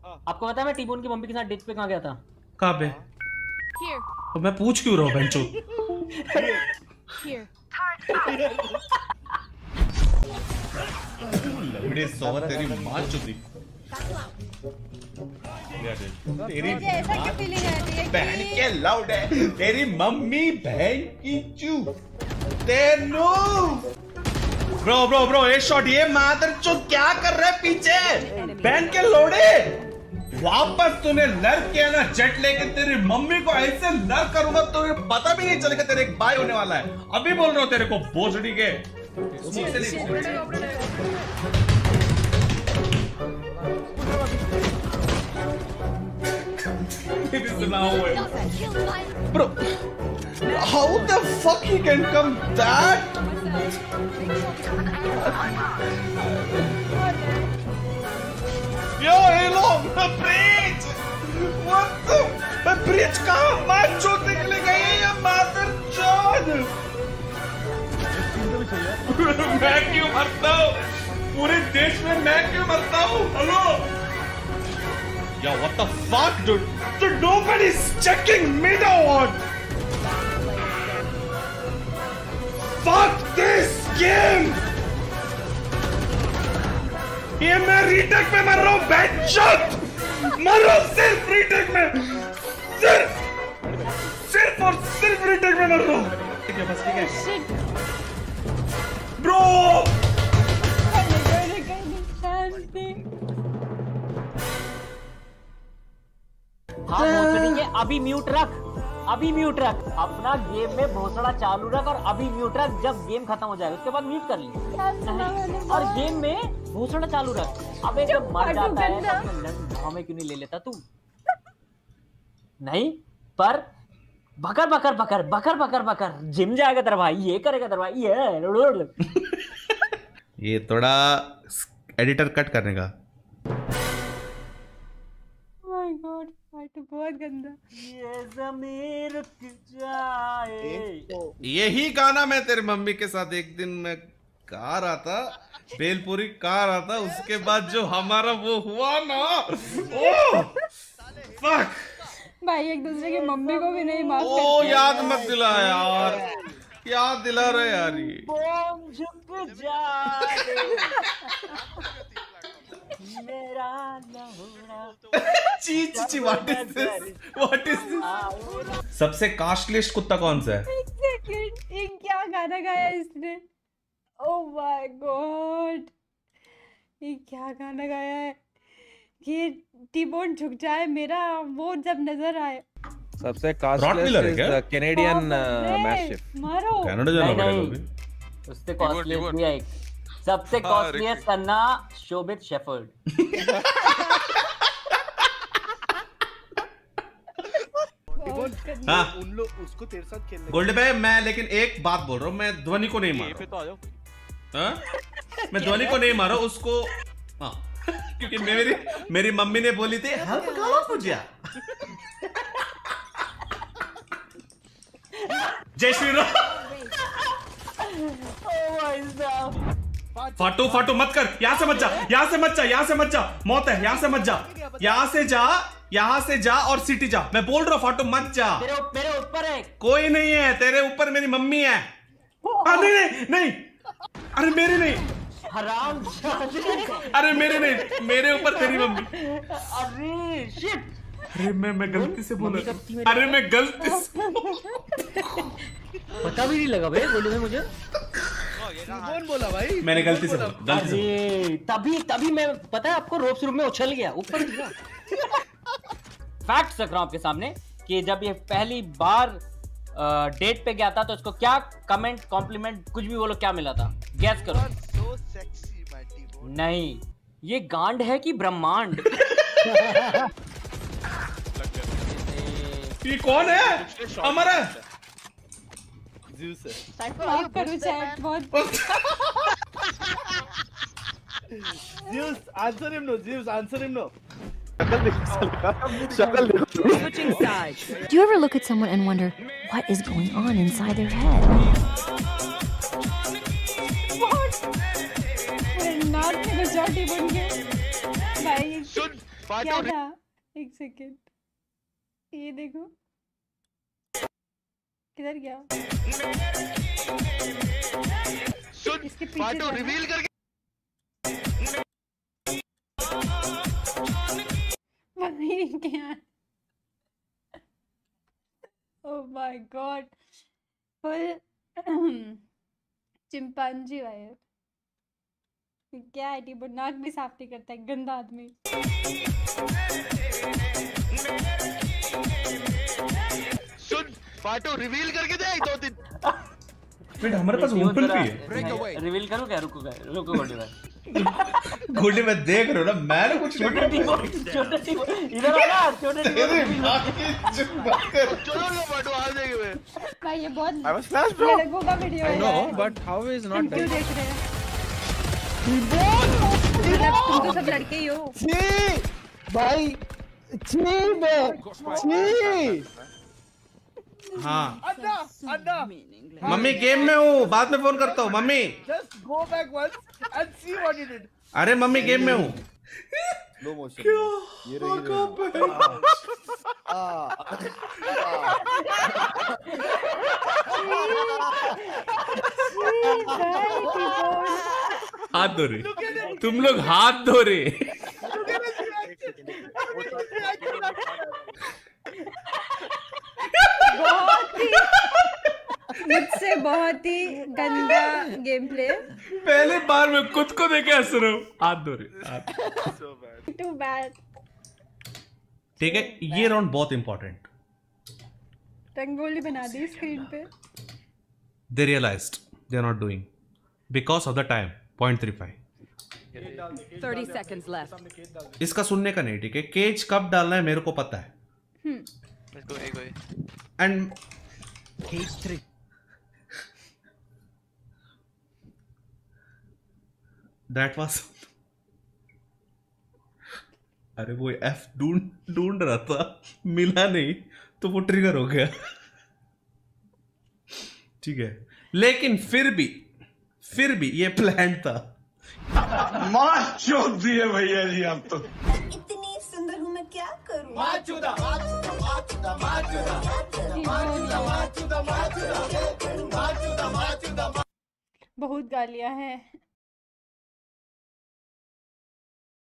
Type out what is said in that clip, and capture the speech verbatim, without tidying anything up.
आपको पता है मैं टीबोन की मम्मी के साथ डेट पे कहाँ गया था? कहाँ पे? तो मैं पूछ क्यों रहा हूँ बेंचो? लवड़े सौ तेरी माँ चुदी। तेरी बहन के लाउड है, तेरी मम्मी बहन की चू। तेनू ब्रो ब्रो ब्रो एक शॉट ये मादर चोद क्या कर रहे पीछे? बहन के लोड़े वापस तूने लड़ किया ना जेट लेके, तेरी मम्मी को ऐसे लड़ करूंगा तो पता भी नहीं चलेगा तेरे एक भाई होने वाला है। अभी बोल रहा हूँ तेरे को भोसड़ी के। Bro, how the fuck he can come that? Yo, Halo, the bridge! What the? The bridge कहाँ मार चोट निकले गए या मादर चोट? मैं क्यों मरता हूँ? पूरे देश में मैं क्यों मरता हूँ? Hello? Yo, what the fuck, dude? Dude, nobody's checking me out. Fuck this game. ये मैं रीटेक में मर रहा हूँ, बेंचोद मर रहा हूँ सिर्फ रीटेक में, सिर्फ सिर्फ और सिर्फ रीटेक में मर रहा हूँ। ठीक है बस ठीक है। ब्रो हाँ भोसड़ी के अभी म्यूट रख, अभी म्यूट रख, अपना गेम में भोसड़ा चालू रख और अभी म्यूट रख। जब गेम खत्म हो जाएगा उसके बाद म्यूट कर ली और गेम में भोसड़ा चालू रख। अब एक मर जाता है तो हमें क्यों नहीं ले लेता तू? नहीं पर बकर बकर बकर बकर बकर बकर जिम जाएगा तेरा भाई, ये करेगा तेरा भाई, ये ये थोड़ा एडिटर कट करने का। तो बहुत गंदा। ये ज़मीर रुक जाए। यही गाना मैं तेरे मम्मी के साथ एक दिन मैं गा रहा था, बेलपुरी गा रहा था। उसके बाद जो हमारा वो हुआ ना, ओ फक भाई एक दूसरे की मम्मी को भी नहीं माफ करते। ओ याद मत दिला यार, याद दिला रहे यार। ये बम झुक जाए मेरा लहुरा। चीच ची what is this, what is this? सबसे कास्टलिस्ट कुत्ता कौन सा है? एक सेकंड, ये क्या गाना गाया इसने? ओह माय गॉड, ये क्या गाना गाया है? ये टीबोन झुक जाए मेरा वो जब नजर आए। सबसे कास्टलिस्ट इज कैनेडियन मैस्टिफ। मारो कनाडा जाना पड़ेगा अभी। उससे कॉस्टलीस्ट भी है। सबसे कॉस्टलीस्ट करना शोभित शेफर्ड। हाँ उन लोग उसको तेरे साथ खेलने गोल्ड भाई मैं लेकिन एक बात बोल रहा हूँ, मैं ध्वनि को नहीं मारा। तो आ जाओ। हाँ मैं ध्वनि को नहीं मारा उसको। हाँ क्योंकि मेरी मेरी मम्मी ने बोली थी हम खाओ पूजा। जय श्री राम। फाटू फाटू मत कर, यहाँ से मत जा, यहाँ से मत जा, यहाँ से मत जा, मौत है, यहाँ से मत जा, यहाँ से जा, यहाँ से जा और सिटी जा। मैं बोल रहा हूँ फाटू मत जा। मेरे मेरे ऊपर है कोई नहीं है, तेरे ऊपर मेरी मम्मी है। आ, नहीं नहीं नहीं, अरे मेरे नहीं, हराम। अरे मेरे नहीं, मेरे ऊपर तेरी मम्मी। अरे शिट, अरे मैं मैं गलती से बोला, अरे मैं गलती से पता भी नहीं लगा भाई बोले में मुझे। कौन बोला भाई? मैंने गलती से बोला, गलती से। अरे तभी तभी मैं पता है आपको रोप्स रूम में उछल गया ऊपर। फैक्ट रख रहा हूं आपके सामने कि जब ये पहली बार डेट पे गया था तो इसको क्या कमेंट कॉम्प्लीमेंट कुछ भी बोलो क्या मिला था? गैस करो। So sexy, my नहीं ये गांड है कि ब्रह्मांड? ये कौन है? अमर है। Zeus है। माफ करो चैट बहुत। Zeus, answer him no. Zeus, answer him no. Switching sides. Do you ever look at someone and wonder what is going on inside their head? What? नाक में तो चोटी बन गए भाई। सुन क्या था? एक सेकेंड, ये देखो किधर गया? इसके पीछे था रिवील करके क्या? Oh my God, full chimpanzee wire. क्या है टीबो, नाक भी साफ नहीं करता है, गंदा आदमी। सुन फाटो रिवील करके दे दो तीन। वेट हमारे पास ओपन भी है। रिवील करो क्या? रुको रुको गोल्डी भाई, गोल्डी मैं देख रहा हूँ ना, मैंने कुछ छोटे टीबो छोटे टीबो इधर आ ना, छोटे टीबो चलो लो फाटो आ जाएंगे। भाई ये बहुत I was flash, bro. लड़कों का वीडियो है। No, but how is तुम not क्यों done? देख रहे हैं? मतलब तुम तो सब लड़के ही हो। छी भाई, छी बे, छी। हाँ अन्ना, अन्ना, मम्मी गेम में हूँ, बाद में फोन करता हूँ mummy. just go back once and see what you did. अरे मम्मी गेम में हूँ। Slow motion. ये रही, ये रही। आ, हाथ धो रहे, तुम लोग हाथ धो रहे। बहुत ही मुझसे बहुत ही गंदा गेम प्ले। पहले बार मैं खुद को देखे हंस रहा हूँ। हाथ धो रहे। Too bad. ठीक है, ये राउंड बहुत इंपॉर्टेंट। रंगोली बना दी स्क्रीन पे। They realized they are not doing because of the time. point three five. thirty seconds left. इसका सुनने का नहीं, ठीक है? केज कब डालना है मेरे को पता है। Let's go, go. And Cage three. that was अरे वो एफ ढूंढ ढूंढ रहा था, मिला नहीं तो वो ट्रिगर हो गया। ठीक है, लेकिन फिर भी फिर भी ये प्लान था। मार चोद दिए भैया जी आप तो। इतनी सुंदर हूँ मैं क्या करूँ? बहुत गालियां हैं।